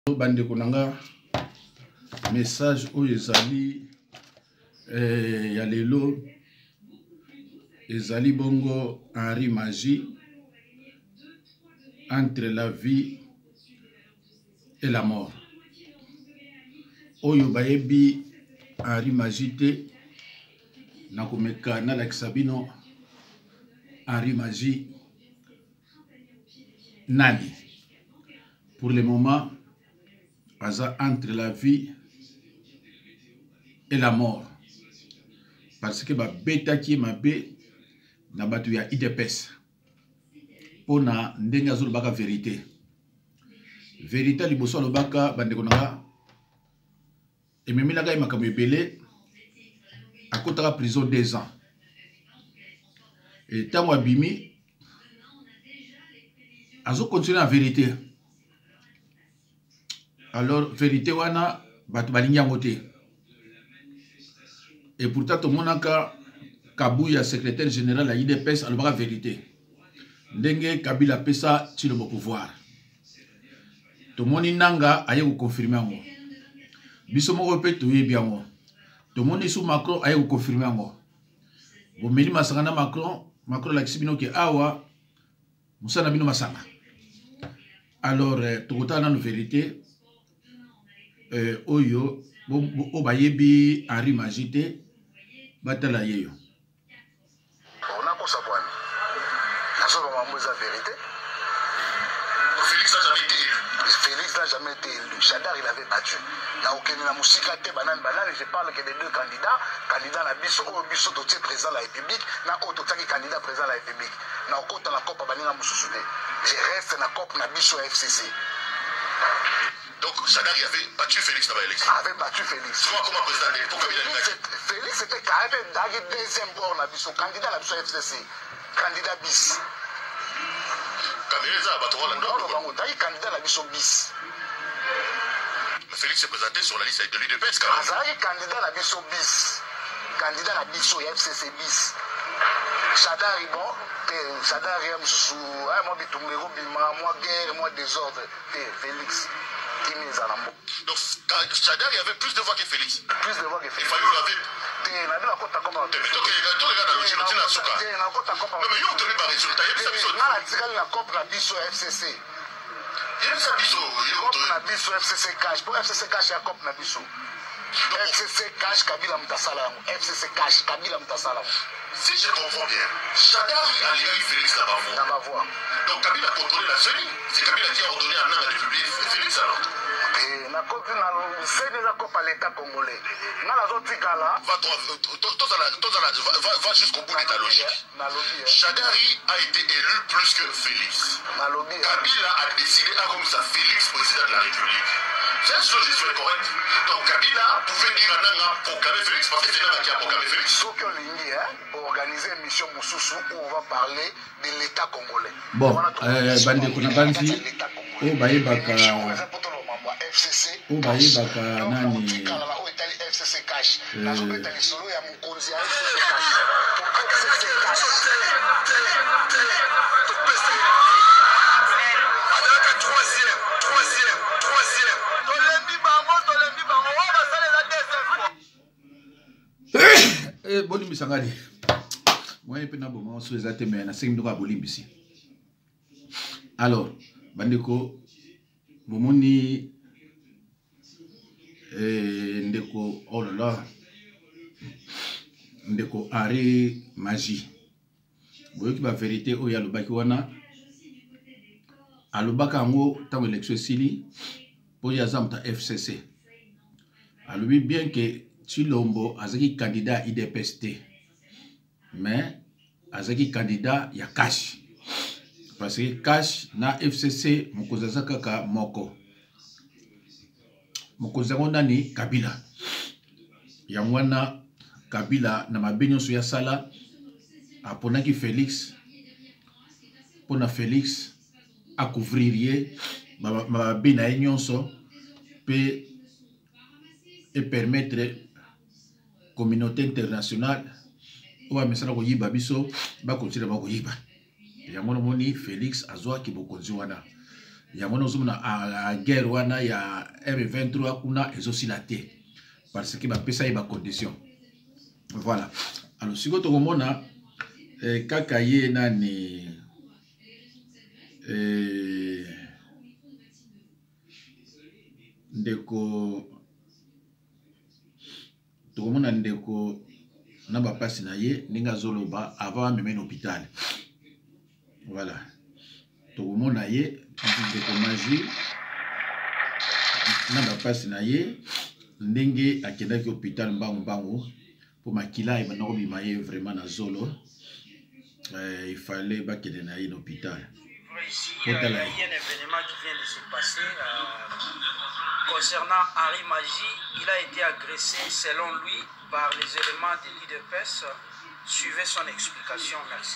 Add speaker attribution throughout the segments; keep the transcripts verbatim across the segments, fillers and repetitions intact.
Speaker 1: Bande konanga message oyo ezali eh, ya lelo ezali bongo Henri Magie entre la vie et la mort. Oyo bayebi Henri Magie te nakomeka na lakisa bino Henri Magie nani. Pour le moment entre la vie et la mort. Parce que ba beta qui ma be na batu ya I D P S. Pona ndenga zolo baka vérité. Vérité liboso lo baka bandeko nanga. Et même la gaïma comme ebele à côté de la prison deux ans. Et tant bimi azo continuer la vérité. Alors, vérité wana, batu balingi yango te. Et pourtant, tout le monde a Kabouya, secrétaire général à I D P S, alors la vérité. Ndenge Kabila pesa sur le pouvoir. Tout le monde nanga a eu confirmé yango. Biso mo repé to yebi yango. Tout le monde sous Macron a eu confirmé yango. Bo meli masangana Macron, Macron la kisibino ke awa musana bino masanga. Alors, tout le temps, vérité. Euh, oyo o bayebi Henri Magie te batala yeyo
Speaker 2: on a quoi savoir la chose va m'amener la vérité. Félix n'a jamais été élu. Félix n'a jamais été élu. Chadar il avait battu. Na aucun na musika te banane banane je parle que des deux candidats candidat na biso o biso doté président de la République na auto taki candidat président de la République na okota na copa baninga mususu te. Je reste na copa na biso F C C.
Speaker 3: Donc, Chadar avait battu Félix dans l'élection.
Speaker 2: Avait battu Félix.
Speaker 3: Soit comment président de l'époque,
Speaker 2: Félix était quand même dans le deuxième bord, candidat à la F C C. Candidat bis.
Speaker 3: Candidat à la
Speaker 2: Non, non, non, candidat à la bis.
Speaker 3: Félix s'est présenté sur la liste de l'U D P S.
Speaker 2: Azari candidat à la bis. Candidat à la bis, F C C bis. Chadar, bon, Chadar, moi, moi, guerre, moi, désordre. Félix.
Speaker 3: Donc, Chadar, il y avait plus de voix que Félix.
Speaker 2: Plus de voix que Félix.
Speaker 3: Il fallait l'enlever.
Speaker 2: Mais il a côté comment?
Speaker 3: Mais toi, tu regardes la logique, tu n'as pas. Non, mais il y a un résultat. Il y a un résultat.
Speaker 2: Il y a un couple à biso F C C.
Speaker 3: Il y a un biso. Il y a
Speaker 2: un biso F C C cash. Pour F C C cash, il y a un couple à biso. F C C cash, Kabila Mtasala. F C C cash, Kabila Mtasala.
Speaker 3: Si je comprends bien, Chadar a légalé Félix dans ma voix.
Speaker 2: Dans ma voix.
Speaker 3: Donc Kabila a contrôlé la C E N I. C'est Kabila qui a ordonné à la République Félix alors.
Speaker 2: Et na côté na c'est déjà comme par l'État congolais. Na la zone tigala.
Speaker 3: Va va jusqu'au bout de ta logique. Chadari a été élu plus que Félix. Kabila a décidé à comme ça Félix président de la République. C'est un logique correct. Donc Kabila pouvait dire à Nanga proclamer Félix parce que c'est Nanga qui a proclamé Félix.
Speaker 2: Ce que l'Union hein, organiser une mission Moussoussou où on va parler de l'État congolais.
Speaker 1: Bon, bande kunabanzi o bayebaka
Speaker 2: F C C.
Speaker 1: O bayebaka nani
Speaker 2: F C C cash. Na zo beta lisolo ya mukonzi ya F C C cash. F C C cash. Troisième, troisième, troisième. Tolembi bango, tolembi bango. On va saler la deuxième fois.
Speaker 1: Eh, boni misangani. Moi, je peux bon sur les athées, mais na cinq minutes à Bolimbisi. Alors, bandeko, bomoni, eh, ndeko, oh là là, ndeko Henri Magie. Vous voyez que la vérité, oh ya le baki wana, alobaka ango tant élection sili, pour yazam ta F C C. Alors oui bien que Chilombo azaki candidat I D P S T. Mais azaki candidat ya cash parce que cash na F C C mokozaza kaka moko mokozango nani Kabila ya mwana Kabila na mabenyo so ya sala aponaki Félix pona Félix a couvrir ma ma bina nyonso pe et permettre communauté internationale owa mesala ko yiba biso ba continuer ba ko yiba ya mona moni Félix azwa ki bokonzi wana ya mona ozomona a guerre wana ya M vingt-trois kuna ezosila te parce que bapesa ye bacondition. Voilà. Alors sikoyo tokomona eh, kaka ye nani eh, ndeko tokomona ndeko na bapasi na ye ndenge azoloba avant ameme na hôpital. Voilà. Tokomona ye ndeko Magie na bapasi na ye ndenge akendaki hôpital mbangu mbangu pour makila ebanda kobima ye vraiment na zolo. Euh, il fallait bakende na ye na hôpital.
Speaker 4: Ici, il y a un événement qui vient de se passer euh, concernant Henri Magie. Il a été agressé, selon lui, par les éléments de l'I D P S. Suivez son explication, merci.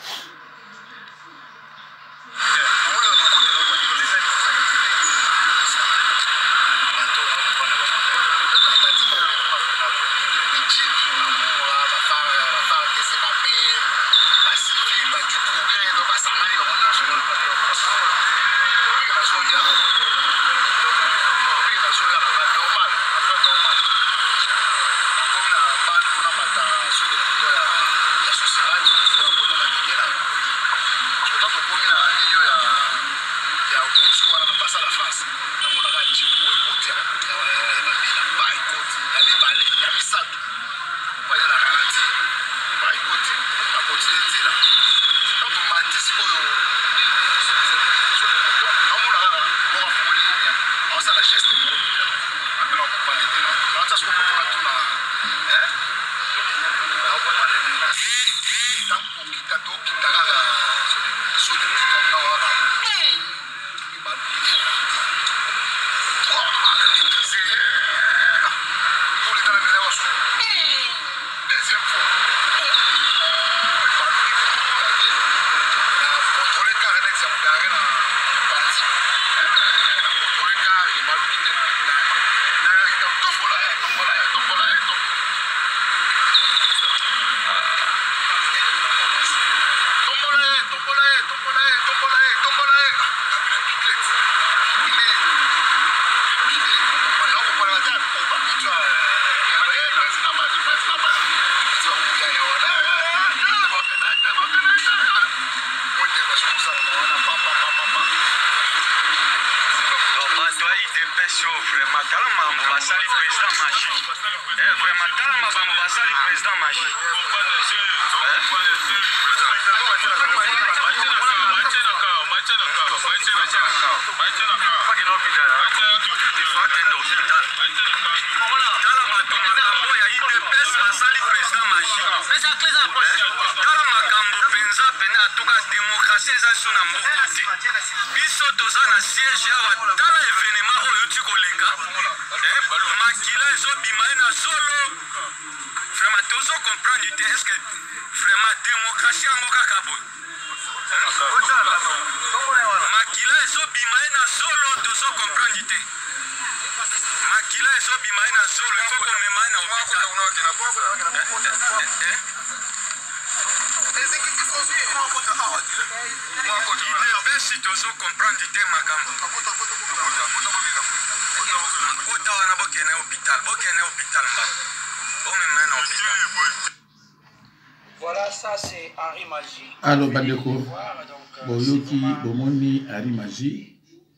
Speaker 4: Voilà, ça c'est Henri Magie.
Speaker 1: Alors, bandeko, boyoki, bomoni Henri Magie,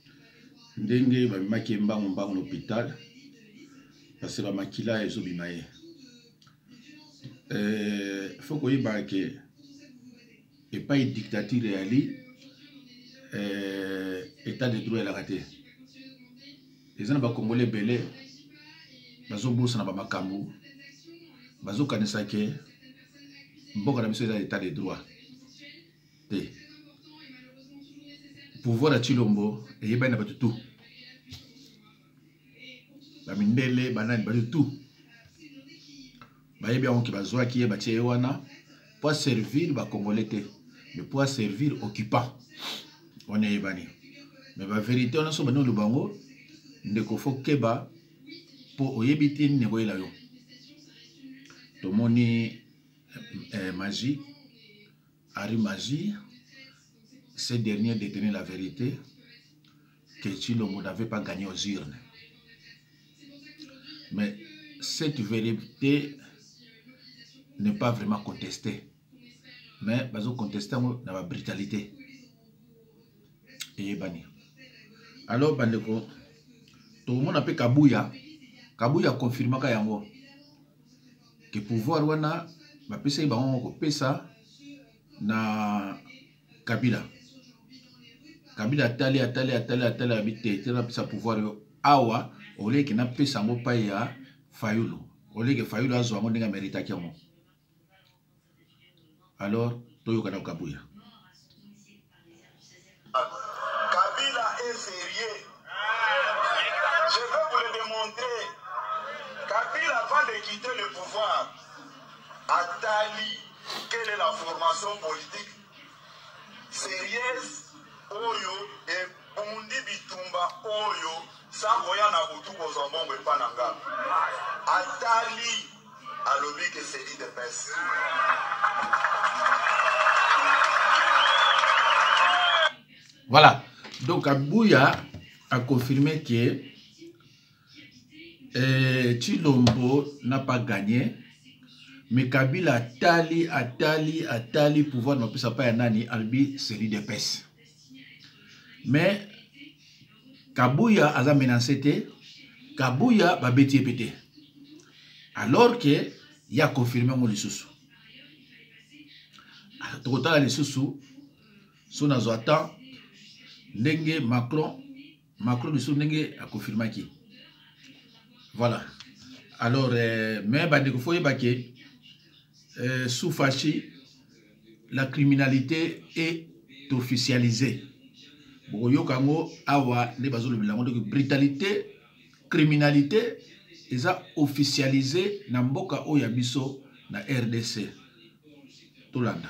Speaker 1: ndenge bamaki mbangu mbangu l'hôpital, parce que bamakila ezo bimaye. Il faut qu'on y barque, et pas une dictature réelle, état de droit et la raté. Les gens congolais belé, bazo bourse na bamakambu, bazo kanisake, mboka na biso état de droit. Te. Pouvoir à Chilombo, et yeba na batu tout. Bamindele, banane, batu tout. Bayebi on ki bazwa ki yeba tie wana, pour servir ba congolais te, mais pour servir occupant. On est ébani. Mais la vérité, on a souvent le bango, ndeko fo keba pour oyebiti nego ela yo. Tomoni eh, Magie, Henri Magie, ces derniers détenaient la vérité. que Tshilombo n'avait pas gagné aux urnes. Mais cette vérité n'est pas vraiment contestée. Mais ils ont contesté la brutalité. Et bani. Alors, bandeko, tout le monde appelle Kabouya. Kabouya confirme que le pouvoir wana ba pesa ba ngo pesa na Kabila. Kabila atali atali atali atali habité tena pesa pouvoir yo awa ole ki na pesa ngo pa ya Fayulu. Ole ke Fayulu azo ngo ndinga mérita kiamo. Alors toyo kana Kabouya.
Speaker 3: Kabila est sérieux. Je vais vous le démontrer. Kabila, avant de quitter le pouvoir, Atali, quelle est la formation politique sérieuse? Oyo et Bundi Bitumba Oyo, Samoya Nabutu Bozambongo et Pananga. Atali, à l'objet que c'est dit de peste.
Speaker 1: Voilà. Donc, Kabouya a confirmé que euh, Tshilombo n'a pas gagné, mais Kabila Atali, Atali, Atali, pouvoir n'a pas nani albi série de pes. Mais Kabouya a menacé, Kabouya va bêter pété. Alors que il a confirmé mon lissousou. Alors, tout à l'heure, lissousou, son azoatan. Ndenge Macron, Macron de Ndenge a confirmé qui. Voilà. Alors, euh, mais bandeko foye baké, euh, sous Fachi, la criminalité est officialisée. Boyo kango awa ne bazo le bilango de brutalité, criminalité, ils a officialisé na mboka oya biso na R D C. Tolanda.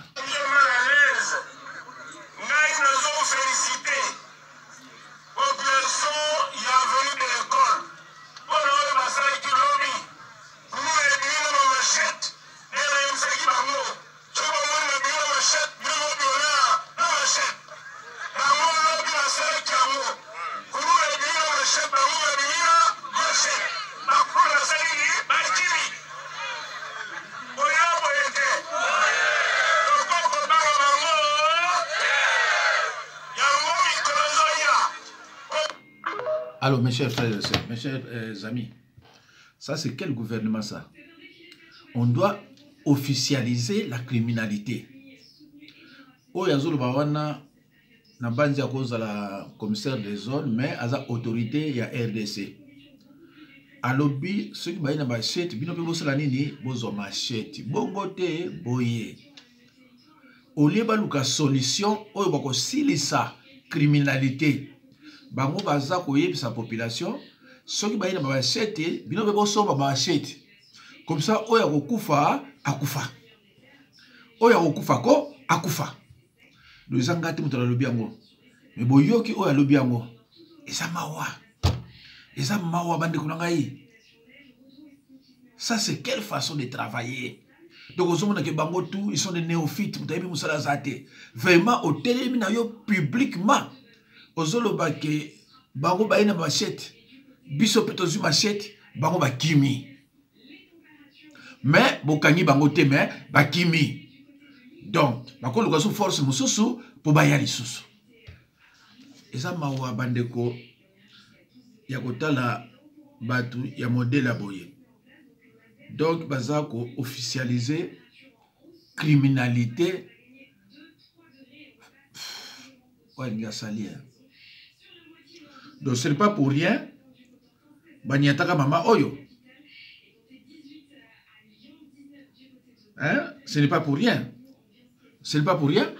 Speaker 1: Alors, mes chers frères et sœurs, mes chers euh, amis, ça c'est quel gouvernement ça? On doit officialiser la criminalité. Oh, yazolo bawana na banzi à cause de la commissaire des zones, mais à la autorité il y a R D C. À l'objet, ceux qui baillent na machette, bino pe bosso la nini, bozo machette, bongote, boye. Au lieu baluka solution, oh bako silisa criminalité. Bango baza koyebi sa population soki bayi na machete bino bebo somba machete comme ça oya kokufa akufa oya kokufa ko akufa do zangati mutala lobi yango me boyoki oya lobi yango eza mawa eza mawa bande kunangai. Ça c'est quelle façon de travailler? Donc aux hommes que bango tout ils sont des néophytes mutayebi musala zate vraiment au télémi na yo publiquement. Ozoloba ke bango ba ina machette biso petozu machette bango ba kimi mais bokangi bango te mais ba kimi donc bako lukaso force mususu po ba ya lisusu eza mawa bandeko ya kotala batu ya modèle boye. Donc bazako officialiser criminalité ouais il y a salir. Donc ce n'est pas pour rien. Banyataka mama oyo. Hein? Ce n'est pas pour rien. Ce n'est pas pour rien.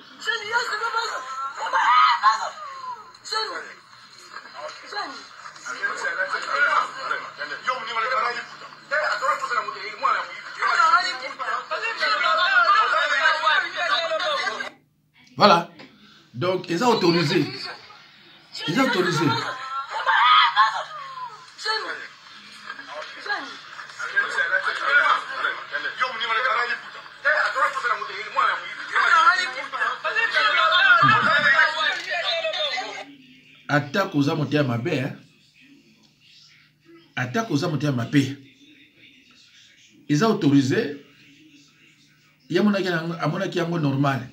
Speaker 1: Voilà. Donc ils ont autorisé. Ils ont autorisé. Attaque aux amontées à ma baie. Attaque aux amontées à ma paix. Ils ont autorisé. Il y a mon qui est normal.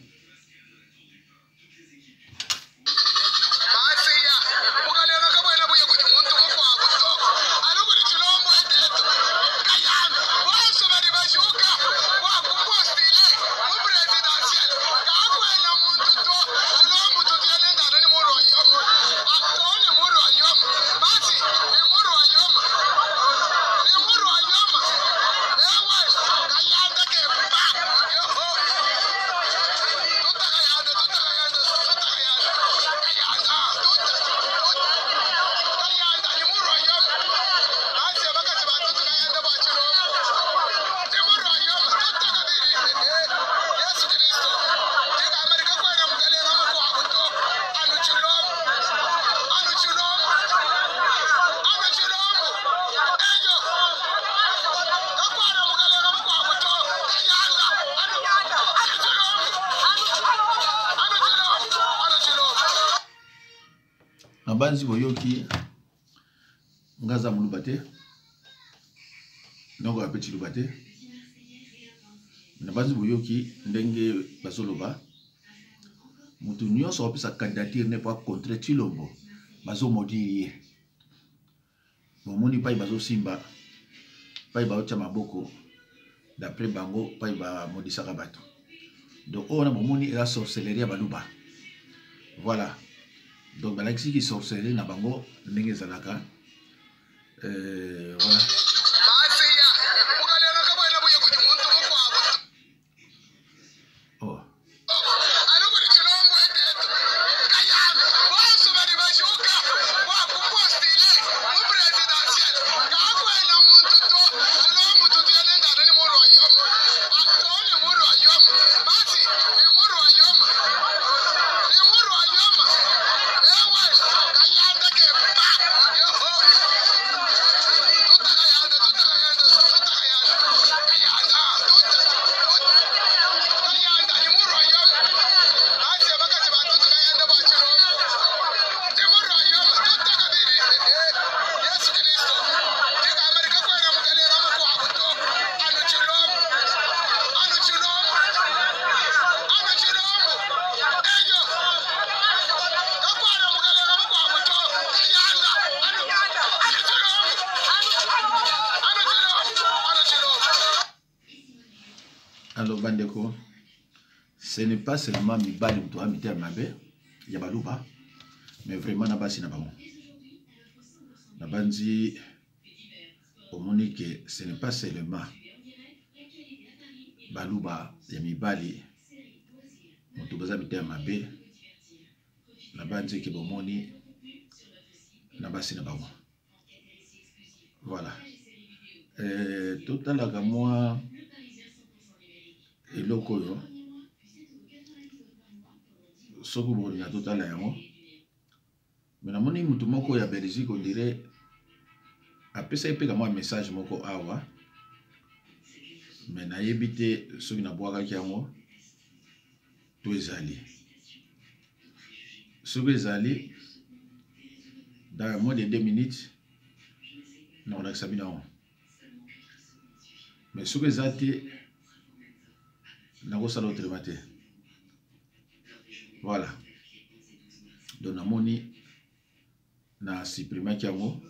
Speaker 1: Banzi boyoki ngaza mulubate noko apeti lubate na banzi boyoki ndenge basoloba mutu nyonso opesa candidature ne pas contre Tshilombo bazo modirie bomoni pai bazo simba pai ba ocha maboko d'après bango pai ba modisaka bato donc on a bomoni la sorcellerie baluba voilà. Donc, il y a qui sorcellerie na bango ndenge zalaka. Euh, voilà. Oh. Alors, Bandeko, ce n'est pas seulement Mibali ou toi, Mité Mabe, Yabalouba, mais vraiment Nabasi Nabamon. Nabandi, au Monique, ce n'est pas seulement Balouba, Yamibali, Moutoubaza Mité Mabe, Nabandi qui Bomoni, Nabasi Nabamon. Voilà. Euh, tout à l'heure, moi, et lokoyo soko bolinga totala yango mais namoni mutu moko ya Belgique on dirait apesa epeka moi message moko awa mais nayebi te soki nabwakaki yango to ezali soki ezali dans moins de deux minutes nakolakisa bino yango mais soki eza te nakosala autrement te. Voilà. Donc namoni na supprimer yango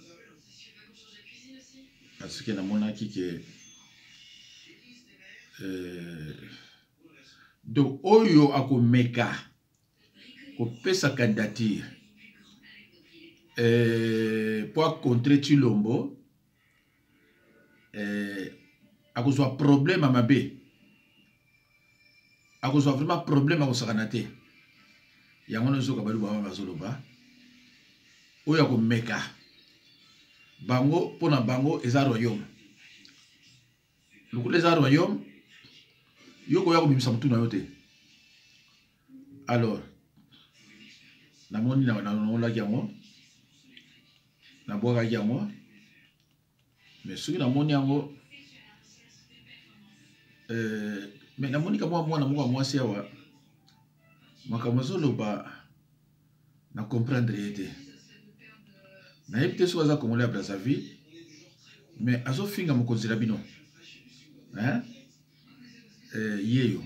Speaker 1: parce que namonaki que euh, donc oyo akomeka kopesa candidature euh, pour contrer Tshilombo euh, akozwa problème à mabe a cause vraiment problème à Osakanate. Il y a un autre qui bazoloba. Ou ya ko meka. Bango pona bango eza royaume. Luku les royaume. Yoko ya ko bimisa mutu na yote. Alors, na moni na na na la yango. Na boka yango. Mais soki na moni yango euh mais na moni ka mwa mwana moko mwasi awa makambo zoloba na comprendre ete nayebi te soki aza congolais ya Brazzaville mais azofinga mokonzi na bino hein eh, yeyo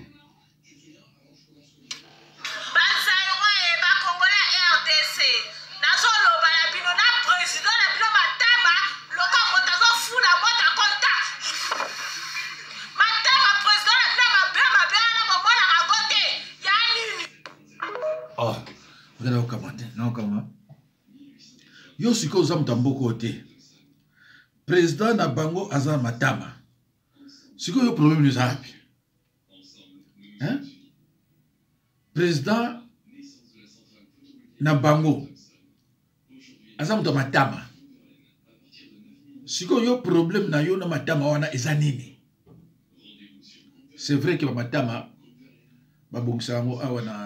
Speaker 1: oh ngana okamate na okama yo siko oza moto mboko te président na bango aza matama siko yo problème ni zapi hein président na bango aza moto matama siko yo problème na yo na matama wana eza nini c'est vrai que ba matama babongisa yango awa na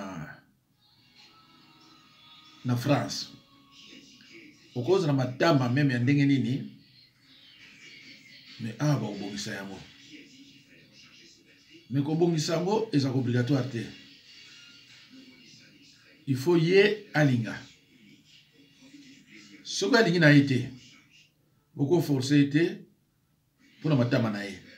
Speaker 1: na France okoza na matama meme ya ndenge nini mais awa bakobongisa yango mais kobongisa yango eza obligatoire te il faut ye alinga soki alingi na ye te okoforce ye te mpona matama na ye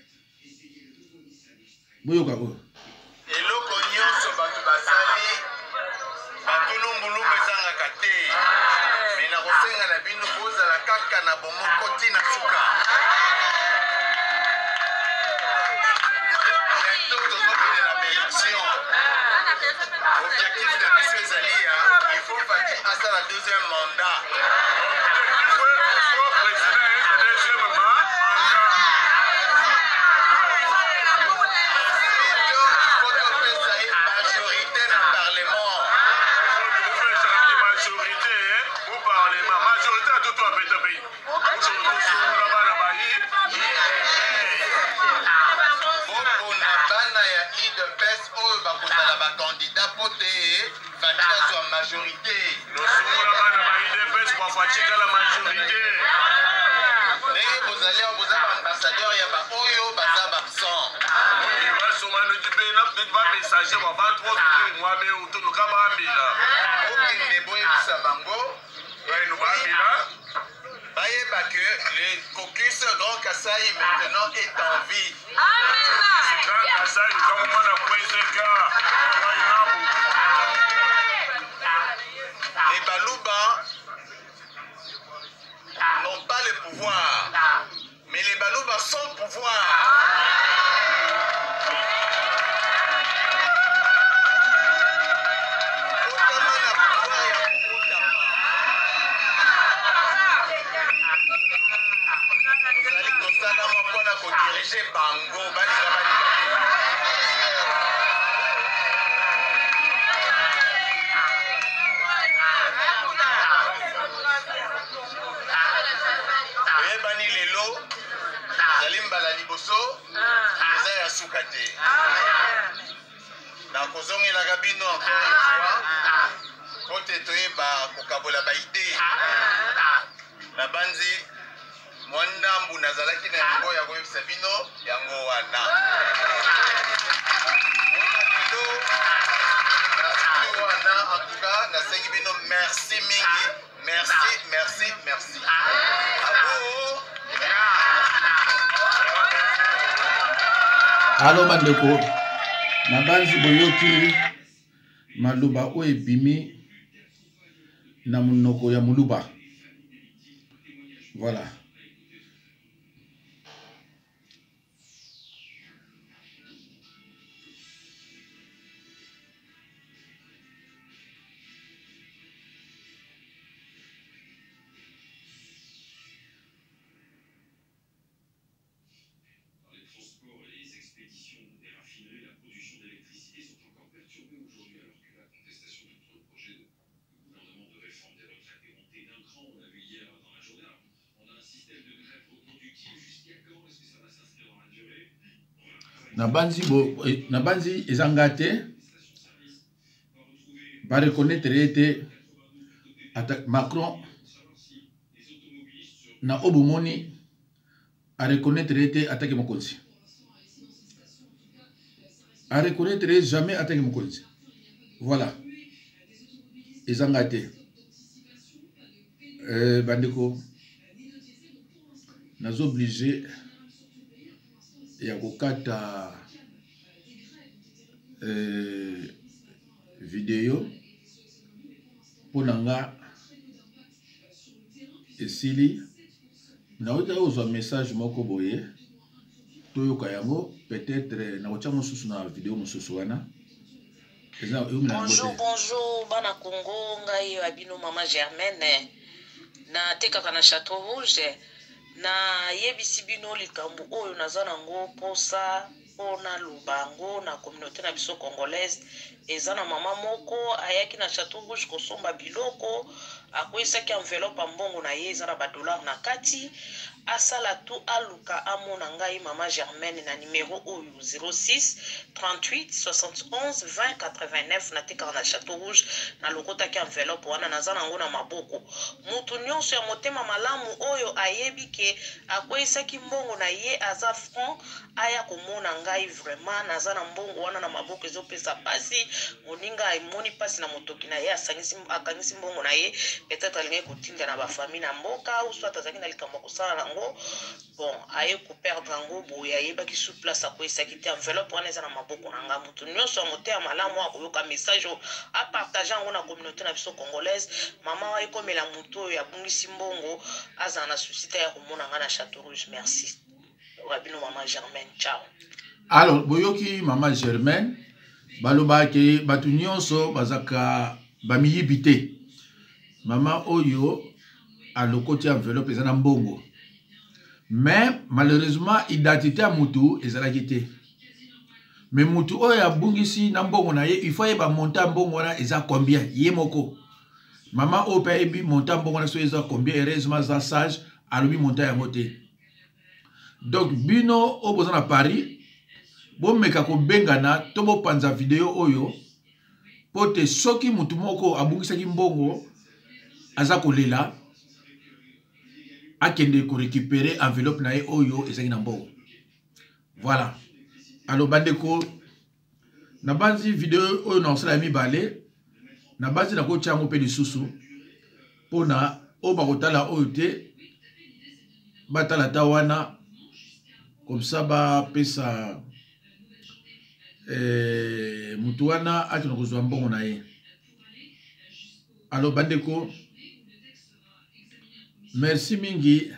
Speaker 1: boyoka oyo
Speaker 3: eloko nyonso bato basali batulumbulumu ezangaka te me na kosenga na bino bozala kaka na bomoko ntina suka bientôt tozokende na bélection objectif na biso ezali ya il faut Fati asala deuxième mandat majorité. Nous sommes la majorité. Vous allez vous avez ambassadeur, il y a pas Oyo, Baza Babsan. Il va se manier du pays, il va messager, on va trois coups, moi, mais au tour de Kabambila. Ok, mais bon, il s'abango. Et nous Bambila. Voyez pas que le caucus Grand Kassai maintenant est en vie. Grand Kassai, comme on a posé cas. Les Balouba n'ont pas le pouvoir, mais les Balouba sont pouvoir. Nous allons constamment diriger Bango. Mbala liboso eza ya suka te na kozongela bino encore une fois po te toyeba kokabola baide na banzi mwandambu nazalaki na yango ya koyebisa bino yango wana wana en tout cas nasengi bino merci mingi merci merci merci abo
Speaker 1: alo bandeko na banzi boyoki maloba oyo ebimi na monoko ya moluba voilà na banzi bo na banzi ezangate ba reconnaître été Macron na obumoni a reconnaître été attaqué mokonzi a reconnaître jamais attaqué mokonzi voilà ezangate euh, bandeko nazo obligé ya kokata euh, vidéo pour nanga esili na ota ozwa message moko boye toyoka yango peut-être na kotia mosusu na vidéo mosusu wana.
Speaker 5: Bonjour, bonjour, bana Congo, ngai abino mama Germaine na tekaka na Château Rouge na yebisi bino likambo oyo naza nango posa pona lubango na communauté na biso congolaise eza na mama moko ayaki na Château Rouge kosomba biloko akoyisaki enveloppe mbongo na ye eza na ba dollar na kati asala tu aluka amona ngai mama Germaine na numéro oyo zéro six trente-huit soixante et onze vingt quatre-vingt-neuf na tekaka na Château Rouge na lokotaki enveloppe wana naza nango na maboko mutu nyonso ya motema malamu oyo ayebi ke akoyisaki mbongo na ye aza franc aya komona ngai vraiment naza na mbongo wana na maboko ezopesa pasi moninga emoni pasi na motoki na ye asangisi akangisi mbongo na ye peut-être alingi kotinda na bafamille na mboka ou soit azalaki na likambo kosala nango bon aye koperdre yango boye ayebaki sur place akoyisaki te enveloppe wana eza na maboko na nga mutu nyonso ya motema malamu akoyoka message apartage yango na communauté na biso congolaise mama wa ekomela mutu oyo abungisi mbongo azala na susita ya komona nga na Château Rouge. Merci Rabino mama Germaine, ciao.
Speaker 1: Alors boyoki mama Germaine balobaki batu nyonso bazaka bamiyibite mama oyo alokoti enveloppe eza na mbongo mais malheureusement identité ya mutu ezalaki te mais mutu oyo abungisi na mbongo na ye il faut yeba monta mbongo wana eza combien ye moko mama oyo pe yebi monta mbongo wana so eza combien heureusement za sage alobi monta yango te donc bino oyo boza na Paris bomeka kobengana to bopanza video oyo po te soki mutu moko abungisaki mbongo aza kolela akende ko récupérer enveloppe na ye oyo ezaki na mbongo. Voilà. Alors bandeko na banzi video oyo na osala mibale na banzi na ko tiango pe lisusu pona o bakotala oyo te batala ta wana comme ça ba pesa eh mutu wana atino kozwa mbongo na ye. Alors bandeko merci mingi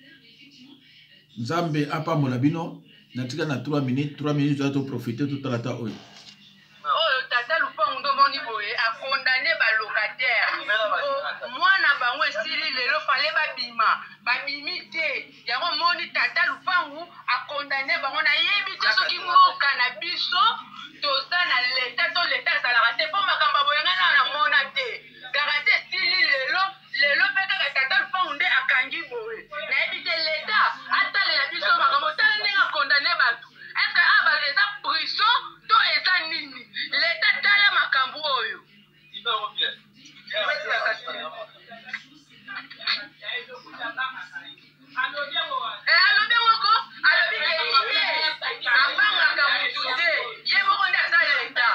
Speaker 1: Nzambe apa molabino natika na trois minutes trois minutes za to profiter tout la ta oyo
Speaker 6: oyo tata lupango ndo moni boye a condamné ba locataire mwana bango esili lelo fale babima babimi te yango moni tata lupango a condamné bango na yebi te soki mboka na biso toza na leta to leta ezalaka te po makambo boye ngana na mona te garate esili lelo lelo pe kaka tata lupango nde akangi boye na yebi te leta atalela biso makambo tala ndenge akondane bato eske aba eza prison to eza nini leta tala makambo oyo alobi moko alobi ke ye abangaka motu te ye moko nde aza leta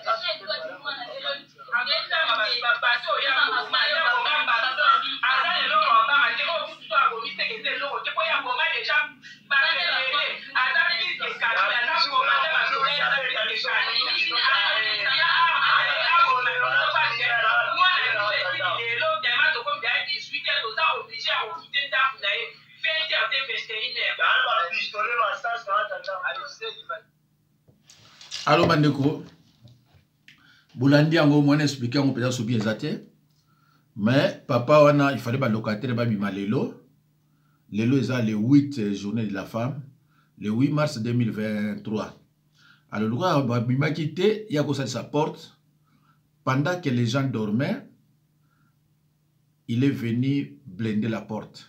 Speaker 1: Alors bandeko bulandi yango mwana expliquer yango peza sobi ezate mais papa wana il fallait ba locataire ba bima lelo lelo eza le huit journée de la femme le huit mars deux mille vingt-trois. Alors le gars ba bima quitté il a commencé sa porte pendant que les gens dormaient il est venu blinder la porte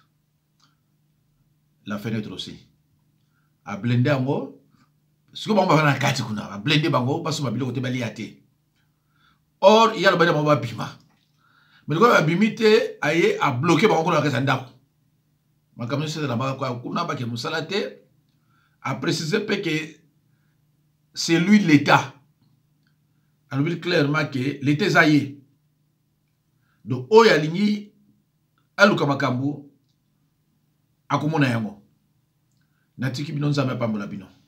Speaker 1: la fenêtre aussi a blinder yango ce que bango bana kati kuna ba blender bango baso mabilo kote bali ate or il y a le bana ba bima mais le gars bimité aye a bloqué bango na kasa ndako makamyo c'est na ba kuna ba ke musalate a précisé que c'est lui l'état alors clairement que l'état zaye donc oya lingi aluka makambo akomona yango natiki bino nzambe apambola bino